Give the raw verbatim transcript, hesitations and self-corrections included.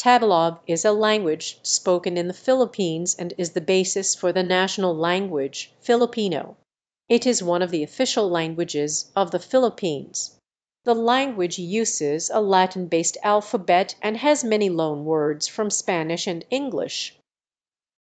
Tagalog is a language spoken in the Philippines and is the basis for the national language, Filipino. It is one of the official languages of the Philippines. The language uses a Latin-based alphabet and has many loan words from Spanish and English.